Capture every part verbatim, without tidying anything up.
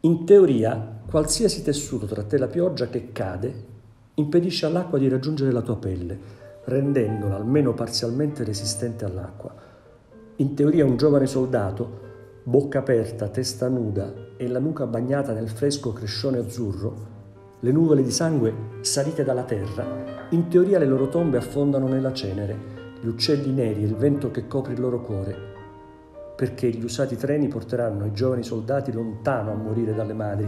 In teoria, qualsiasi tessuto tratté la pioggia che cade impedisce all'acqua di raggiungere la tua pelle, rendendola almeno parzialmente resistente all'acqua. In teoria un giovane soldato, bocca aperta, testa nuda e la nuca bagnata nel fresco crescione azzurro, le nuvole di sangue salite dalla terra, in teoria le loro tombe affondano nella cenere, gli uccelli neri e il vento che copre il loro cuore, perché gli usati treni porteranno i giovani soldati lontano a morire dalle madri.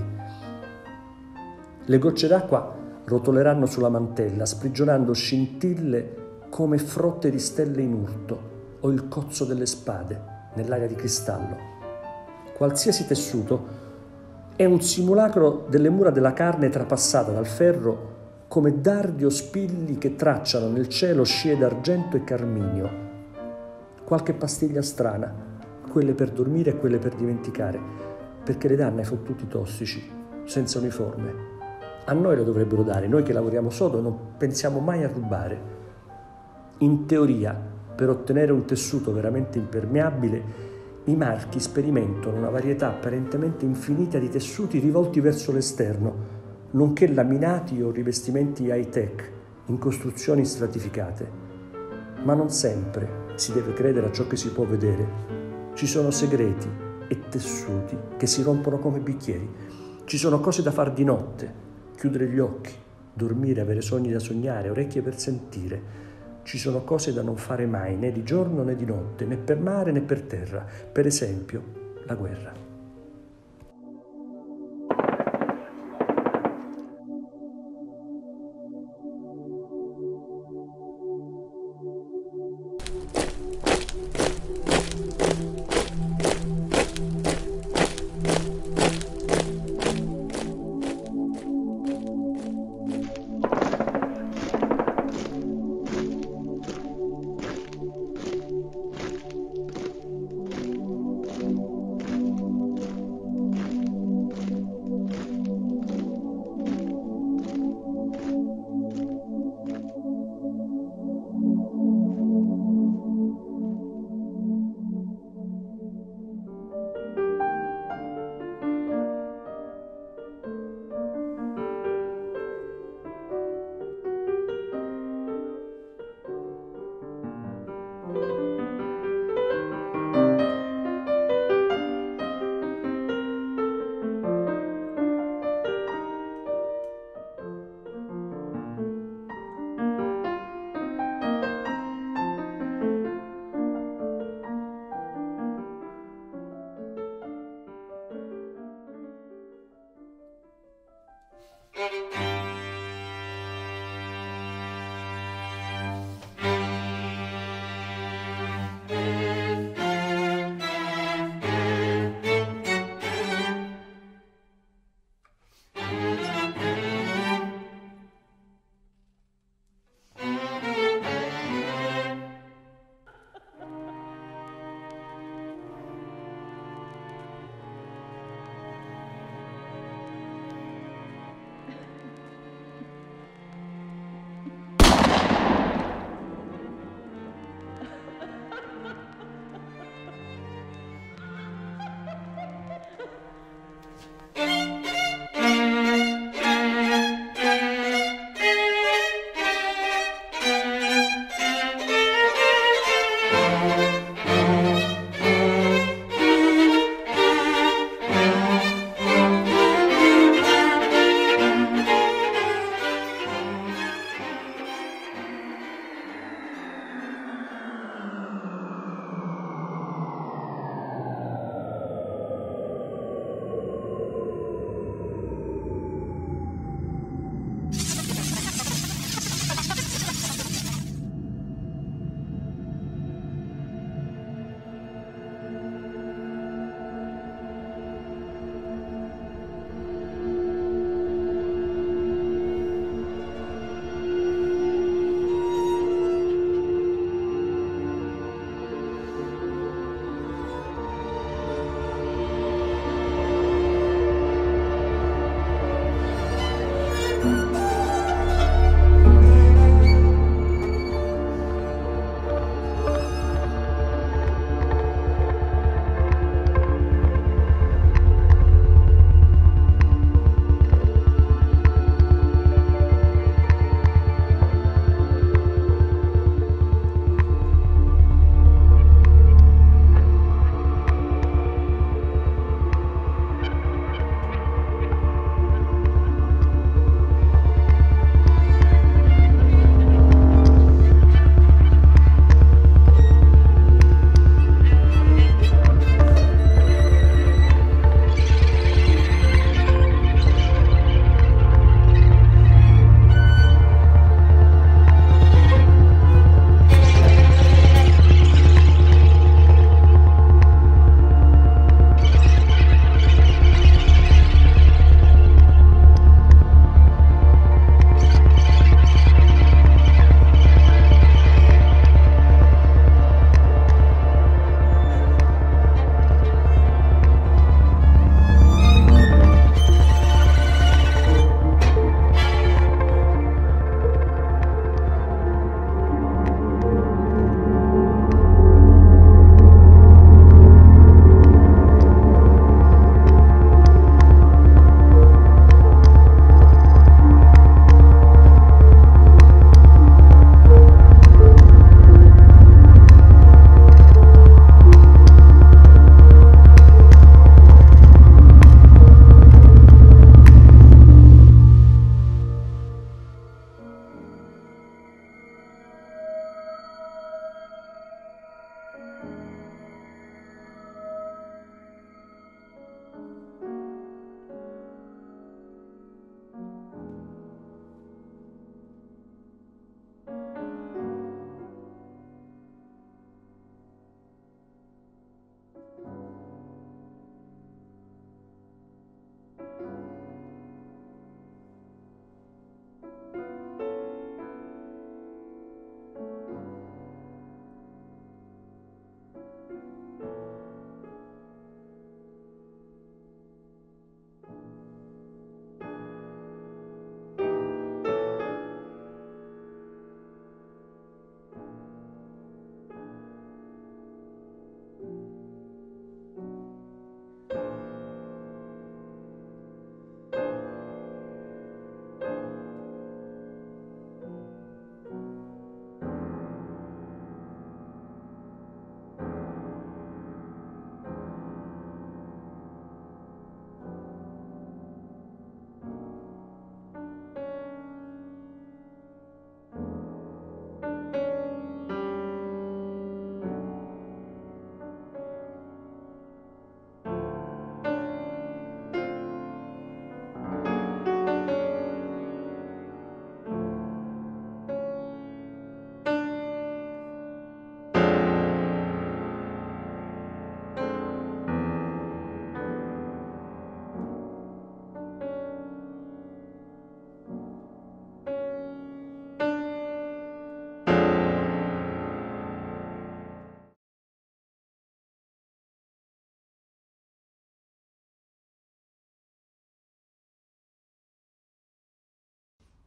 Le gocce d'acqua rotoleranno sulla mantella, sprigionando scintille come frotte di stelle in urto o il cozzo delle spade nell'aria di cristallo. Qualsiasi tessuto è un simulacro delle mura della carne trapassata dal ferro come dardi o spilli che tracciano nel cielo scie d'argento e carminio. Qualche pastiglia strana, quelle per dormire e quelle per dimenticare, perché le danno ai fottuti tossici, senza uniforme. A noi lo dovrebbero dare, noi che lavoriamo sodo non pensiamo mai a rubare. In teoria, per ottenere un tessuto veramente impermeabile, i marchi sperimentano una varietà apparentemente infinita di tessuti rivolti verso l'esterno, nonché laminati o rivestimenti high-tech in costruzioni stratificate. Ma non sempre si deve credere a ciò che si può vedere. Ci sono segreti e tessuti che si rompono come bicchieri. Ci sono cose da far di notte, chiudere gli occhi, dormire, avere sogni da sognare, orecchie per sentire. Ci sono cose da non fare mai, né di giorno né di notte, né per mare né per terra. Per esempio, la guerra.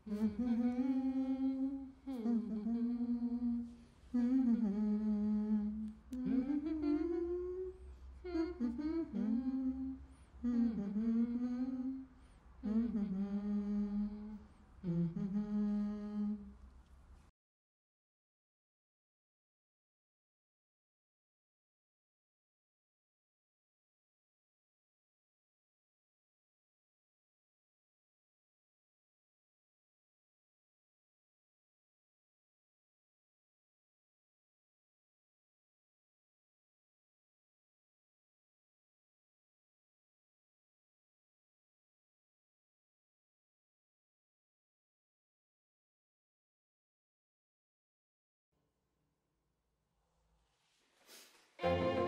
Thank you.